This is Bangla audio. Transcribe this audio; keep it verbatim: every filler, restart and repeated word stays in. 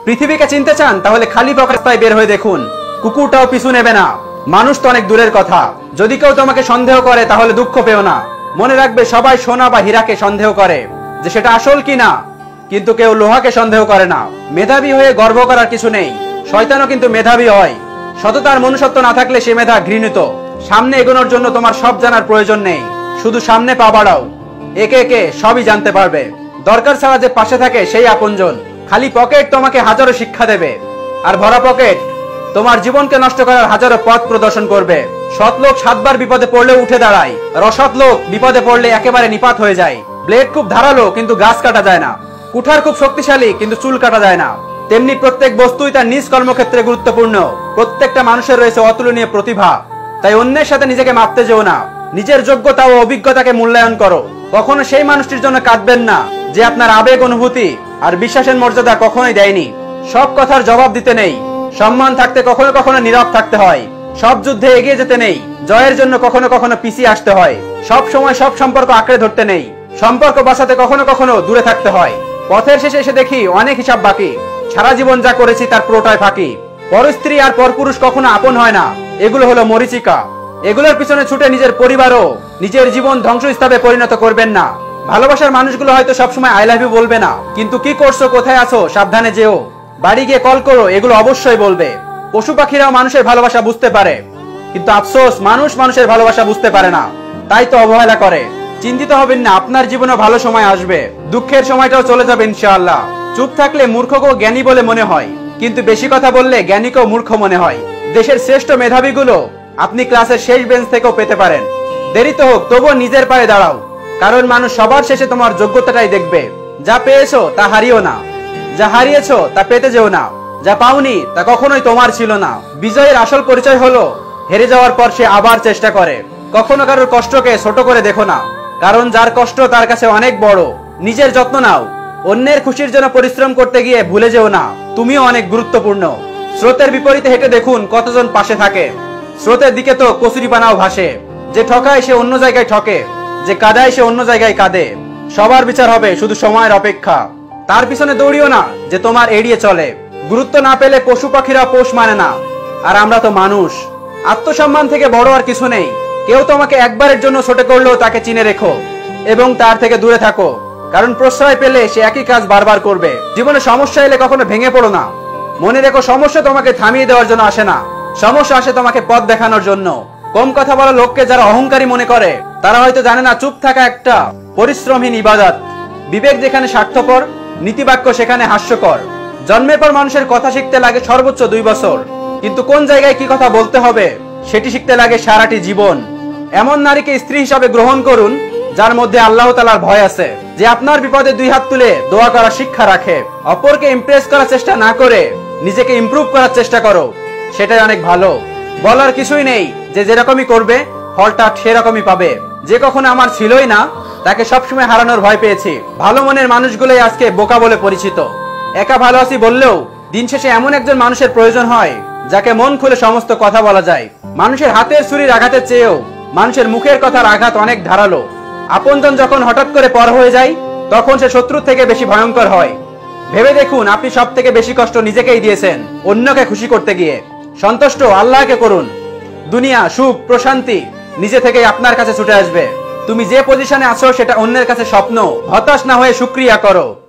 পৃথিবীকে চিনতে চান তাহলে খালি পকেটে বের হয়ে দেখুন, কুকুরটাও পিছু নেবে না। মানুষ তো অনেক দূরের কথা, যদি কেউ তোমাকে সন্দেহ করে তাহলে দুঃখ পেও না। মনে রাখবে সবাই সোনা বা হীরাকে সন্দেহ করে যে সেটা আসল কিনা, কিন্তু কেউ লোহাকে সন্দেহ করে না। মেধাবী হয়ে গর্ব করার কিছু নেই, শয়তানও কিন্তু মেধাবী হয়। সততার মনুষ্যত্ব না থাকলে সে মেধা ঘৃণিত। সামনে এগোনোর জন্য তোমার সব জানার প্রয়োজন নেই, শুধু সামনে পা বাড়াও, একে একে সবই জানতে পারবে। দরকার ছাড়া যে পাশে থাকে সেই আপনজন। খালি পকেট তোমাকে হাজারো শিক্ষা দেবে, আর ভরা পকেট তোমার জীবনকে নষ্ট করার হাজারো পথ প্রদর্শন করবে। সৎ লোক সাতবার বিপদে পড়লে উঠে দাঁড়ায়, আর অসৎ লোক বিপদে পড়লে একেবারে নিপাত হয়ে যায়। ব্লেড খুব ধারালো কিন্তু গাছ কাটা যায় না, কুঠার খুব শক্তিশালী কিন্তু চুল কাটা যায় না। তেমনি প্রত্যেক বস্তুই তার নিজ কর্মক্ষেত্রে গুরুত্বপূর্ণ। প্রত্যেকটা মানুষের রয়েছে অতুলনীয় প্রতিভা, তাই অন্যের সাথে নিজেকে মাপতে যেও না। নিজের যোগ্যতা ও অভিজ্ঞতাকে মূল্যায়ন করো। কখনো সেই মানুষটির জন্য কাঁদবেন না যে আপনার আবেগ, অনুভূতি আর বিশ্বাসের মর্যাদা কখনোই দেয়নি। সব কথার জবাব দিতে নেই, সম্মান থাকতে কখনো কখনো নীরব থাকতে হয়। সব যুদ্ধে এগিয়ে যেতে নেই, জয়ের জন্য কখনো কখনো পিছিয়ে আসতে হয়। সব সময় সব সম্পর্ক আঁকড়ে ধরতে নেই, সম্পর্ক বাঁচাতে কখনো কখনো দূরে থাকতে হয়। পথের শেষে এসে দেখি অনেক হিসাব বাকি, সারা জীবন যা করেছি তার পুরোটাই ফাঁকি। পরস্ত্রী আর পরপুরুষ কখনো আপন হয় না, এগুলো হলো মরিচিকা। এগুলোর পিছনে ছুটে নিজের পরিবারও নিজের জীবন ধ্বংসস্তূপে পরিণত করবেন না। ভালোবাসার মানুষগুলো হয়তো সবসময় আই লাভ ইউ বলবে না, কিন্তু কি করছো, কোথায় আছো, সাবধানে যেও, বাড়ি গিয়ে কল করো, এগুলো অবশ্যই বলবে। পশু পাখিরাও মানুষের ভালোবাসা বুঝতে পারে, কিন্তু আফসোস মানুষ মানুষের ভালোবাসা বুঝতে পারে না, তাই তো অবহেলা করে। চিন্তিত হবেন না, আপনার জীবনে ভালো সময় আসবে, দুঃখের সময়টাও চলে যাবে ইনশাআল্লাহ। চুপ থাকলে মূর্খকেও জ্ঞানী বলে মনে হয়, কিন্তু বেশি কথা বললে জ্ঞানীকেও মূর্খ মনে হয়। দেশের শ্রেষ্ঠ মেধাবীগুলো আপনি ক্লাসের শেষ বেঞ্চ থেকেও পেতে পারেন। দেরি তো হোক, তবুও নিজের পায়ে দাঁড়াও, কারণ মানুষ সবার শেষে তোমার যোগ্যতাটাই দেখবে। যা পেয়েছো তা হারিও না, যা হারিয়েছো তা পেতে যেও না, যা পাওনি তা কখনোই তোমার ছিল না। বিজয়ের আসল পরিচয় হলো হেরে যাওয়ার পর সে আবার চেষ্টা করে। কখনো কারোর কষ্টকে ছোট করে দেখো না, কারণ যার কষ্ট তার কাছে অনেক বড়। নিজের যত্ন নাও, অন্যের খুশির জন্য পরিশ্রম করতে গিয়ে ভুলে যেও না তুমিও অনেক গুরুত্বপূর্ণ। স্রোতের বিপরীতে হেঁটে দেখুন কতজন পাশে থাকে। স্রোতের দিকে তো কচুরিপানাও ভাসে। যে ঠকায় সে অন্য জায়গায় ঠকে, যে কাঁদায় সে অন্য জায়গায় কাঁদে। সবার বিচার হবে, শুধু সময়ের অপেক্ষা। তার পিছনে দৌড়িও না যে তোমার এড়িয়ে চলে। গুরুত্ব না পেলে পশু পাখিরা পোষ মানে না, আর আমরা তো মানুষ। আত্মসম্মান থেকে বড় আর কিছু নেই। কেউ তোমাকে একবারের জন্য ছোট করলেও তাকে চিনে রেখো এবং তার থেকে দূরে থাকো, কারণ প্রশ্রয় পেলে সে একই কাজ বারবার করবে। জীবনে সমস্যা এলে কখনো ভেঙে পড়ো না। মনে রেখো, সমস্যা তোমাকে থামিয়ে দেওয়ার জন্য আসে না, সমস্যা আসে তোমাকে পথ দেখানোর জন্য। কম কথা বলা লোককে যারা অহংকারী মনে করে, তারা হয়তো জানে না চুপ থাকা একটা পরিশ্রমহীন ইবাদত। বিবেক যেখানে স্বার্থপর, নীতিবাক্য সেখানে হাস্যকর। জন্মের পর মানুষের কথা শিখতে লাগে সর্বোচ্চ দুই বছর, কিন্তু কোন জায়গায় কি কথা বলতে হবে সেটি শিখতে লাগে সারাটি জীবন। এমন নারীকে স্ত্রী হিসাবে গ্রহণ করুন যার মধ্যে আল্লাহ তাআলার ভয় আছে, যে আপনার বিপদে দুই হাত তুলে দোয়া করার শিক্ষা রাখে। অপরকে ইমপ্রেস করার চেষ্টা না করে নিজেকে ইমপ্রুভ করার চেষ্টা করো, সেটাই অনেক ভালো। বলার কিছুই নেই, যে যেরকমই করবে ফলটা সেরকমই পাবে। যে কখনো আমার ছিলই না তাকে সবসময় হারানোর ভয় পেয়েছি। ভালো মনের মানুষগুলোই আজকে বোকা বলে পরিচিত। একা ভালো আছি বললেও দিন শেষে এমন একজন মানুষের প্রয়োজন হয় যাকে মন খুলে সমস্ত কথা বলা যায়। মানুষের হাতের ছুরির আঘাতের চেয়েও মানুষের মুখের কথার আঘাত অনেক ধারালো। আপনজন যখন হঠাৎ করে পর হয়ে যায় তখন সে শত্রুর থেকে বেশি ভয়ঙ্কর হয়। ভেবে দেখুন, আপনি সব থেকে বেশি কষ্ট নিজেকেই দিয়েছেন অন্যকে খুশি করতে গিয়ে। সন্তুষ্ট আল্লাহকে করুন, দুনিয়া সুখ প্রশান্তি নিজে থেকেই আপনার কাছে ছুটে আসবে। তুমি যে পজিশনে আছো সেটা অন্যের কাছে স্বপ্ন। হতাশ না হয়ে শুকরিয়া করো।